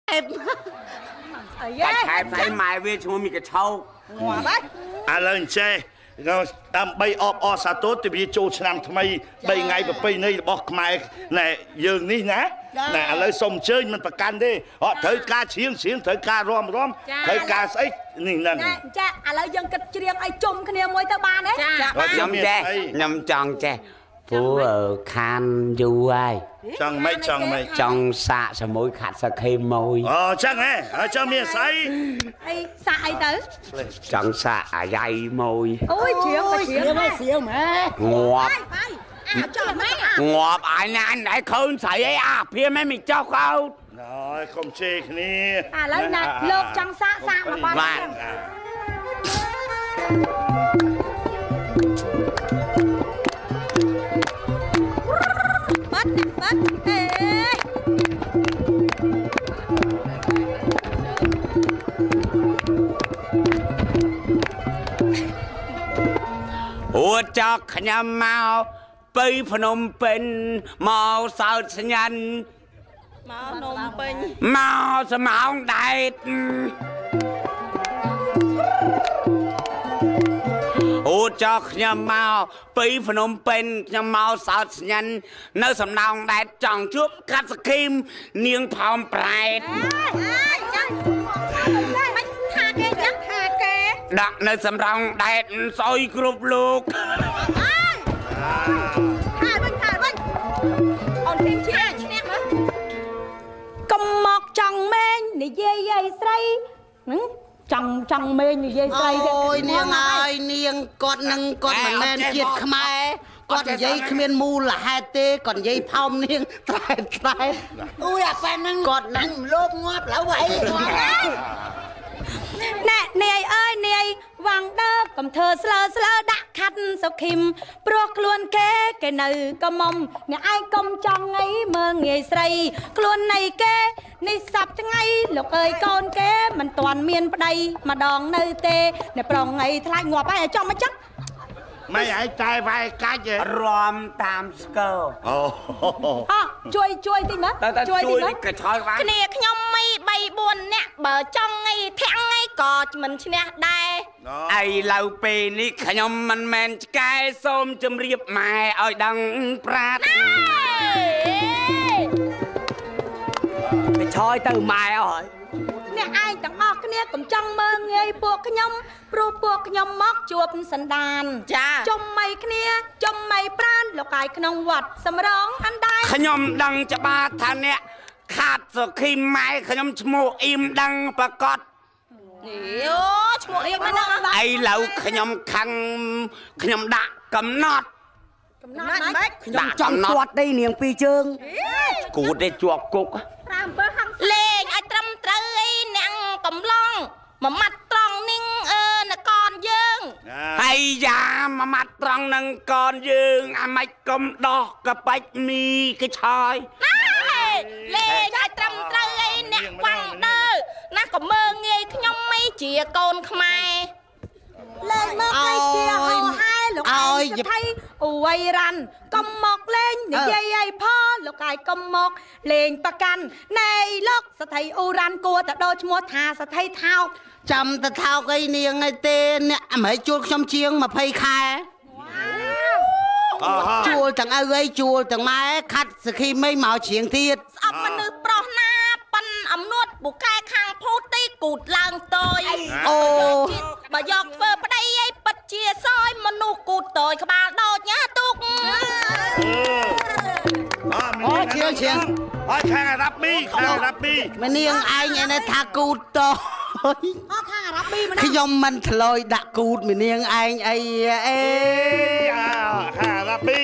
em phải mày về chúng mình cái trâu lên chơi đam bay ọp sa tốt thì bị trôi năm thay mày bay ngày và bay này bọc mày này dường ní ná nè lấy sông chơi mình phải can đi họ thấy ca chiến thấy ca rom thấy ca ấy nhìn lần cha lấy dân kịch riêng ai chung cái niềm môi tao ban đấy nhầm tròn che phú ở khan du ai chẳng mấy trong xạ sẽ môi khát sẽ thêm môi chẳng hả cho miệng say ai xạ ai tới trong xạ dây môi ôi chiếu mà ngọt ai nãy không xảy ấy phía mấy mình cho không rồi không chê cái này lấy nè lột trong xạ mà con bắt ủa cho nhầm mau bây phnom penh mau sao nhanh mau nôm penh mau sao mau đại ủa cho nhầm mau bây phnom penh nhầm mau sao nhanh nơi sầm nòng đại tròn chuốc cắt kim niềng phong pride đặt nơi sầm nòng đại soi group look cầm mọc trăng men này dây say trăng men này dây say ôi niềng ơi niềng con nâng con mà men chiết khmai con dây khmien mu là hai tê còn dây phong niềng trai ui phải nâng con nâng lốp ngóp lão vậy nè ơi vàng đơ cầm thơ slơ đã khát sao kim pro luôn cái nơi có mong nè ai công trong ấy mơ nghề say luôn này cái này sập cho ngay lục ơi con cái mình toàn miền đây mà đòn nơi tê nè prong ngày thay ngọt ai ở trong mấy chắc mấy ai trai vai cá gì rom tam skơ chui đi mất chui đi mất cái thoi vai cái này nhom mày bay buồn nè bờ trong ngay thẹn ngay cò mình nè đây ai lâu pì ní nhom mình men cái xôm chấm riệp mày ở đằng prat cái thoi từ mày rồi nè ai tặng ọt cái nè cũng trong mơ nghe buộc cái nhom buộc cái nhom móc chuột sần đàn trong mày cái nè trong mày pran lộc cái nông vật sầm rong ăn đai nhom đằng cho ba thằng nèขาดสักขีไม้ขยมชมูอิมดังประกอบชมูอิมมันไอ้เหล่าขยมคังขยมดะกำนอดขยมจอมตรวจได้เนียงปีเจิงกูได้จวบกุกเลงไอ้ตรำเตยเนียงกำลองมามัดตรองนิ่งน่ะก่อนยืงไอ้ยามามัดตรองนั่งก่อนยืงไอ้ไม่กำดอกกระไปมีกระชายเลงไอ้ตรำเตยเนียงวังเด้อน่ะก็เมืองเงยขยมไม่เจียโกนขมายเลงเมืองไอ้เจียห่อให้หลงไอ้จะไทยอวยรันกำมอกเล่นอย่างใหญ่พ่อหลงไอ้กำมอกเลงประกันในโลกสไทยอุรันกลัวแต่โดนมัวทาสไทยเท้าจำแต่เท้าไอ้เนียงไอ้เต้เนี่ยไม่จูดชมเชียงมาเพยคายจูดต่างไอ้จูดต่างไม้คัดสักทีไม่เหมาเฉียงทีเอามันนึกปลอกหน้าปันอำนวดบุกแก่คางพูดตีกูดลางตอยโอ้บะยอกเฟอร์ปะได้ไอ้ปัดเชียซอยมนุกูดตอยขบาโดดเนี้ยตุกเชียงเชียงข้างรับบี้มันเนียงไอ้เนี่ยนะทากูดตอยข้างรับบี้มันขยมมันถลอยดักกูดมันเนียงไอ้ข้างรับบี้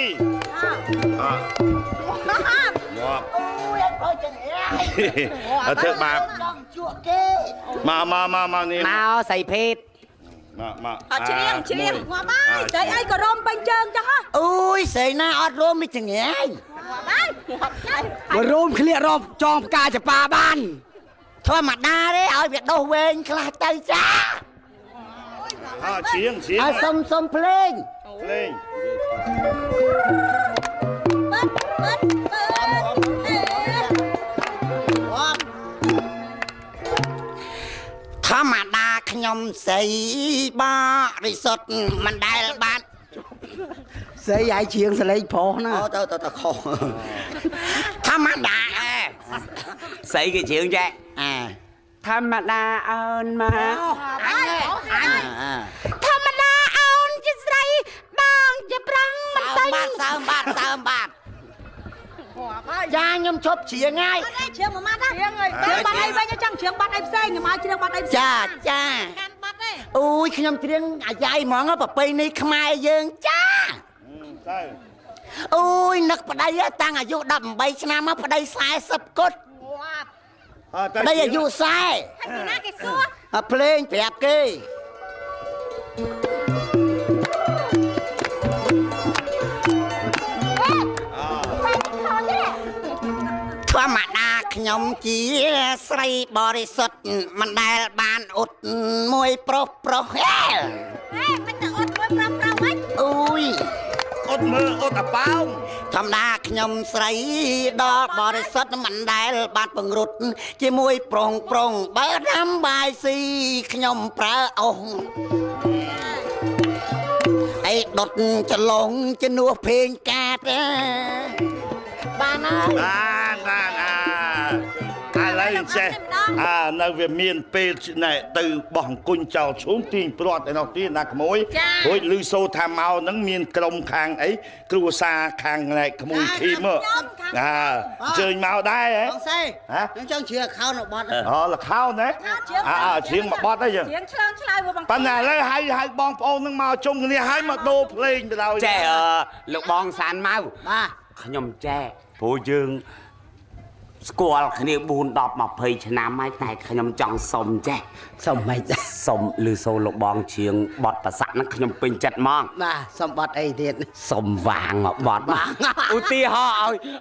เถอะมานี่มาใส่เพชรเชียงหัวบ้านใส่ไอ้ก็ร่มเป็นเจิงจังฮะอุ้ยใส่หน้าอดร่มไม่จังไงว่าร่มเคลียร์ร่มจอมกาจะปาบ้านทว่ามัดหน้าได้เอาเวียดโดเวงคลาใจจ้าเชียงส้มเพลงស្រីបារិសុទ្ធមិនដែលបានស្រីឲ្យជាងសលេងប្រុសណាទៅខុសធម្មតាស្អីគេជាងចេះធម្មតាអូនមកអញធម្មតាអូនជាស្រីបងជាប្រាំងមិនតែសើមបាត់ចាខ្ញុំជប់ជ្រៀងហើយជ្រៀងមួយម៉ាត់ណាជ្រៀងហើយបាត់អីវិញចង់ជ្រៀងបាត់អីផ្សេងខ្ញុំឲ្យជ្រៀងបាត់អីផ្សេងចាកាន់បាត់ទេអូយខ្ញុំជ្រៀងអាយ៉ៃហ្មងប្រពៃណីខ្មែរយើងចាអូយនឹកប្តីតាំងអាយុ18ឆ្នាំមកប្តី40គត់ប្តីអាយុ40 ហើយណាគេសួរភ្លេងប្រាប់គេធម្មតាខ្ញុំជាស្រីបរិសុទ្ធមិនដែលបានអ៊ុតមួយប្រុសហេមិនទៅអ៊ុតមួយប្រុសវិញអូយអ៊ុតមើលអ៊ុតអាប៉ោងធម្មតាខ្ញុំស្រីដល់បរិសុទ្ធមិនដែលបានពង្រត់ជាមួយប្រុងបើដាំបាយស៊ីខ្ញុំប្រើអុសអីដុតច្រឡងជំនួសភេងកាតបានហើយឥឡូវចេះនៅវាមានពេលណែទៅបោះអង្គុញចោលឈូងទាញព្រាត់ឯនោះទៀតណាក្មួយរួចឮសូរថាមកហ្នឹងមានក្រុមខាងអីគ្រួសារខាងណែក្មួយធីមអញ្ជើញមកដែរហ៎បងសេខ្ញុំចង់ជ្រៀងខោនបត់លខោនណាជ្រៀងមកបត់អីចឹងជ្រៀងឆ្លើងឆ្លើយបងប៉ុន្តែឥឡូវហៅបងប្អូនហ្នឹងមកជុំគ្នាហើយមកដូរភ្លេងទៅដល់ចេះលោកបងសានមកបាទខ្ញុំចេះព្រោះយើងស្គាល់គ្នា4 10 20ឆ្នាំហើយតែខ្ញុំចង់សុំចេះសុំមិនសុំឬសូរលោកបងជាងបត់ប្រសាក់ហ្នឹងខ្ញុំពេញចិត្តហ្មងបាទសុំបត់អីទៀតសុំវាងមកបត់ឧទាហរណ៍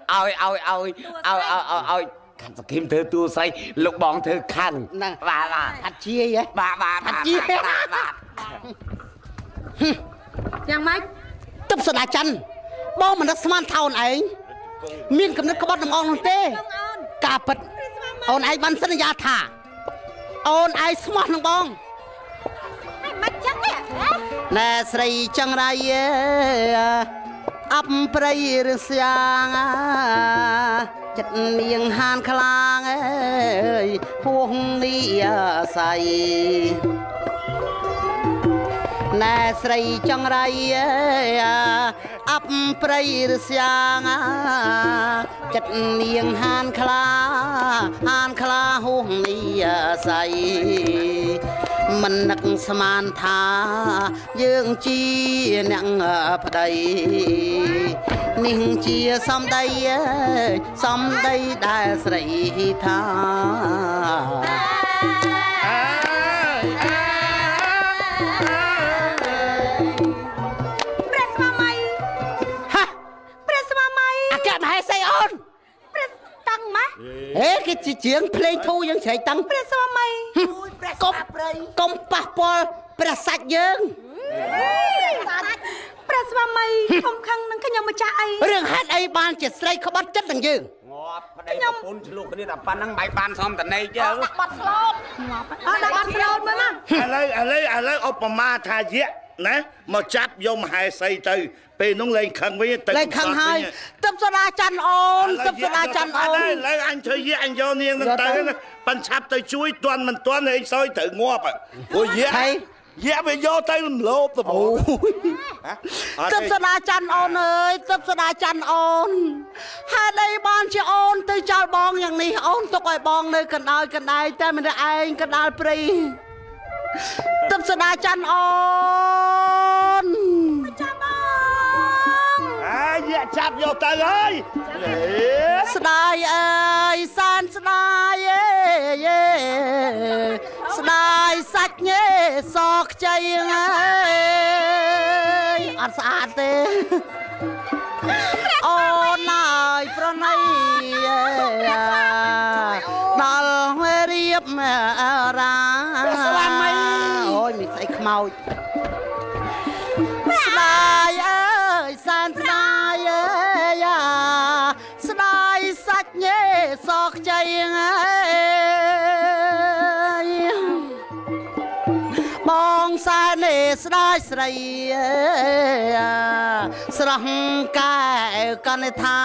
ឲ្យខាត់សគីមធ្វើតួស្រីលោកបងធ្វើខੰ បាទហាត់ជាយបាទហាត់ជាបាទយ៉ាងម៉េចទឹកសដាច័ន្ទបងមិននឹកស្មានថាអូនឯងមានកំណត់ក្បត់នឹងអូននោះទេការពិតអូនឯងបានសន្យាថាអូនឯងស្មោះនឹងបងមិនចឹងទេណែស្រីចង្រៃអប់ព្រៃឬស្យ៉ាងចិត្តនាងហានខ្លាងអើយហួងនេះស័យណែស្រីចង្រៃអប់ព្រៃឬស្យ៉ាងចិត្តនាងហានខ្លាហួងនេះស័យមិននឹកស្មានថាយើងជាអ្នកប្តីនេះជាសំដីដែលស្រីថាគេជាជាងភ្លេងធូរយើងស្រែកតាំងព្រះស្វាមីកុំប៉ះពាល់ព្រះសាច់យើងព្រះស្វាមីកុំខឹងនឹងខ្ញុំម្ចាស់អីរឿងហេតុអីបានជាស្រីក្បត់ចិត្តនឹងយើងងាប់ប្តីប្រពន្ធឆ្លុះគ្នាតែប៉ុណ្្នឹងបែបបានសំតនេជើដាក់បាត់ស្លូតងាប់ដាក់បាត់ស្លូតមើលមកឥឡូវឧបមាថាយៈណាមកចាប់យកមហេសីទៅពេលនោះលេងខឹងវិញទៅលេងខឹងហើយទឹកសដាច័ន្ទអូនទឹកសដាច័ន្ទអូនឥឡូវអញធ្វើយៈអញយកនាងនឹងទៅណាប៉ិនឆាប់ទៅជួយទាន់មិនទាន់ឯងសោយត្រូវងាប់ព្រោះយៈវាយកទៅលំលោបទៅអូទឹកសដាច័ន្ទអូនអើយទឹកសដាច័ន្ទអូនហេតុអីបានជាអូនទៅចោលបងយ៉ាងនេះអូនទុកឲ្យបងនៅកណ្ដាលកណ្ដាយតែមិនឯងកណ្ដាលព្រៃទឹកសដាច័ន្ទអូនចាប់បងយៈចាប់យកទៅហើយស្ដាយអើយសានស្ដាយស្ដាយសាច់ញេសខ្ចីអើយអត់ស្អាតទេអូនឡើយប្រណីដល់រៀបរាស្វាមីអូយមានស្អីខ្មោចស្ដាយអើយសានស្ដាយស្ដាយសាច់ញេសខ្ចីអើយបស្រីស្រស់កែកណថា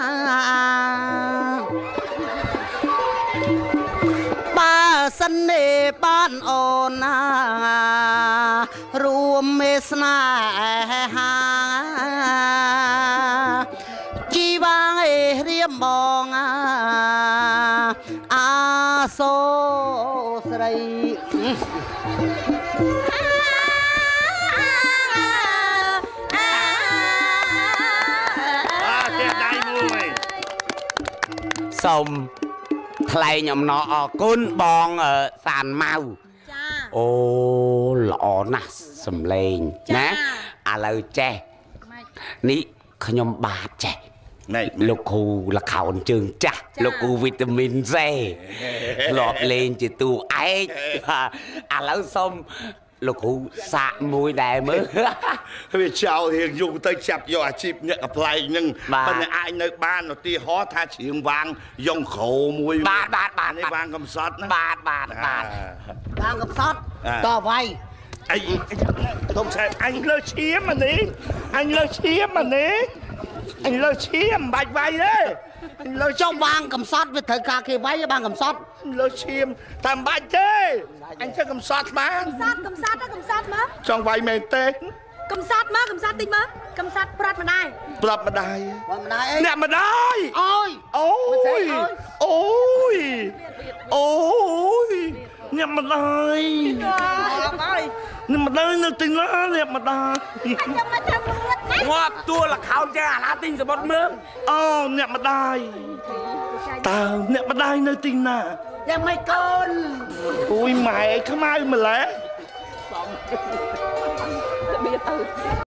បើសិនទេបានអូនណារួមមេស្នេហាជីវាងរៀមបងអាសូស្រីសូមថ្លែងអំណរអរគុណបងសានម៉ៅចាអូល្អណាស់សំឡេងណាឥឡូវចេះនេះខ្ញុំបាទចេះលោកគ្រូល្ខោនជើងចាស់លោកគ្រូវីតាមីន C ធ្លាប់លេងជាតួឯកឥឡូវសូមលោកគ្រូសាកមួយដែរមើលវាចោលរៀងយូរទៅចាប់យកអាជីពអ្នកកប្លែងហ្នឹងប៉ុន្តែអាចនៅបានឧទាហរណ៍ថាច្រៀងវាងយ៉ងក្រោមួយបាទនេះវាងកំសត់ណាបាទវាងកំសត់តវាយអីខ្ញុំឆែអញលើឈាមអានេះអញលើឈាមអានេះអញលើឈាមមិនបាច់វាយទេលើចុះវាងកំសត់វាត្រូវការគេវាយបានកំសត់លើឈាមតែមិនបាច់ទេអញធ្វើកំសត់បានកំសត់មើលចង់វាយមែនទេកំសត់មើលកំសត់តិចមើលកំសត់ប្រាប់ម្ដាយអីអ្នកម្ដាយអូយអ្នកម្ដាយអ្នកម្ដាយនៅទីណាអ្នកម្ដាយខ្ញុំមកធ្វើមួយងាប់តួល្ខោនចេះអាឡាទិញសមុទ្រមើលអូអ្នកម្ដាយតើអ្នកម្ដាយនៅទីណាយ៉ាងម៉េចកូនអូយម៉ែខ្មៅម្ល៉េះ